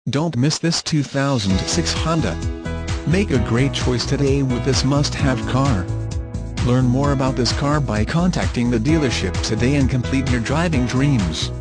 Don't miss this 2006 Honda. Make a great choice today with this must-have car. Learn more about this car by contacting the dealership today and complete your driving dreams.